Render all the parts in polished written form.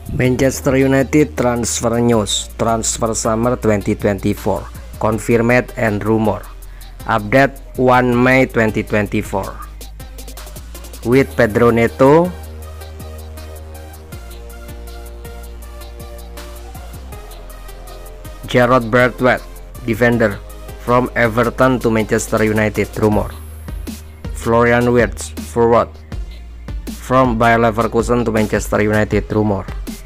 Manchester United transfer news, transfer summer 2024, confirmed and rumor. Update 1 May 2024. With Pedro Neto, Jarrod Braithwaite, defender, from Everton to Manchester United, rumor. Florian Wirtz, forward, from Bayer Leverkusen to Manchester United, rumor.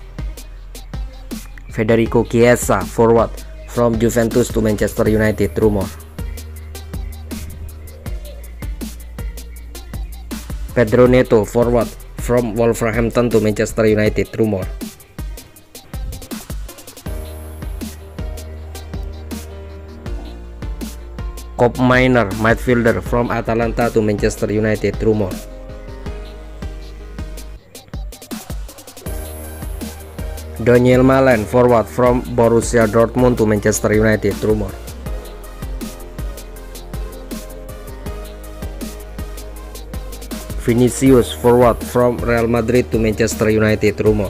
Federico Chiesa, forward, from Juventus to Manchester United, rumor. Pedro Neto, forward, from Wolverhampton to Manchester United, rumor. Kob Mainer, midfielder, from Atalanta to Manchester United, rumor. Daniel Malen, forward, from Borussia Dortmund to Manchester United, rumor. Vinicius, forward, from Real Madrid to Manchester United, rumor.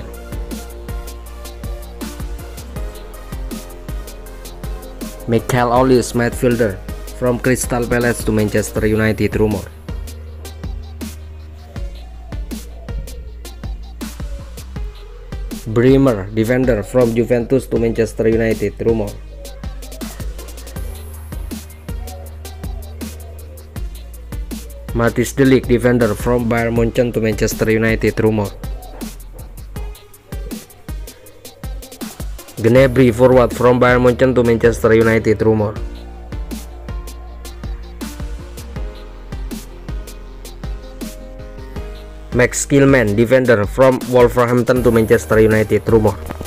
Michael Olise, midfielder, from Crystal Palace to Manchester United, rumor. Bremer, defender, from Juventus to Manchester United, rumor. Matthijs de Ligt, defender, from Bayern Munchen to Manchester United, rumor. Gnabry, forward, from Bayern Munchen to Manchester United, rumor. Max Kilman, defender, from Wolverhampton to Manchester United, rumor.